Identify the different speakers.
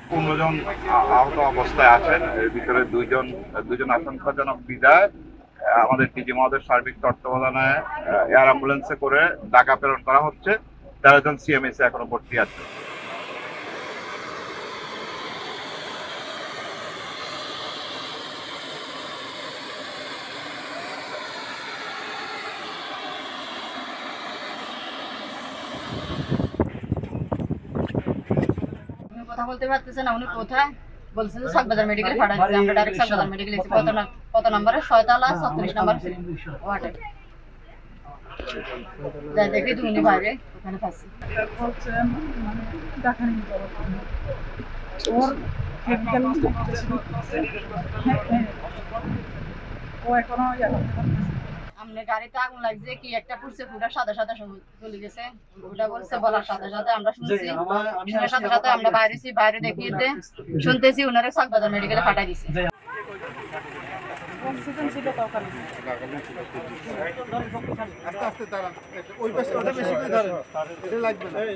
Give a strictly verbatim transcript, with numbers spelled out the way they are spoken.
Speaker 1: পনেরো জন আ- আহত অবস্থায় আছেন। এর ভিতরে দুইজন দুইজন আশঙ্কাজনক বিদায় আমাদের ডিজি মহোদয়ের সার্বিক তত্ত্বাবধানে এয়ার অ্যাম্বুলেন্সে করে ঢাকা প্রেরণ করা হচ্ছে। তেরো জন সিএমএসে এখনো ভর্তি আছে।
Speaker 2: উনি কথা বলতে পারতেছে না, উনি কোথায় বলছে যে সাকবাজার মেডিকেলে পাঠাই দিচ্ছে। আমরা ডাইরেক্ট সাকবাজার মেডিকেলে গেছি। কত না- কত নম্বরে ছয়তলা ছত্রিশ নম্বর ওয়ার্ডে যাই দেখি যে উনি বাইরে ওখানে পাচ্ছি।
Speaker 3: বলছে মানে ঢাকা নিয়ে যাবো ওর কেমিক্যাল ও এখনো ইয়া করতে পারতেছে না।
Speaker 2: আমনে গাড়িতে আগুন লাগছে কি একটা পুড়ছে, পুরা সাদা সাদা সবুজ চলে গেছে। ওটা বলছে বলার সাথে সাথে আমরা শুনছি, শোনার সাথে সাথে আমরা বাইরেছি, বাইরে দেখিতে শুনতেছি উনারে সাকবাজার মেডিকেলে পাঠাই দিছে।
Speaker 3: অক্সিজেন ছিল তো ওখানে।
Speaker 4: আস্তে আস্তে দাঁড়ান, ওই পাশে ওটা বেশি করে ধরেন, এটা লাগবে না।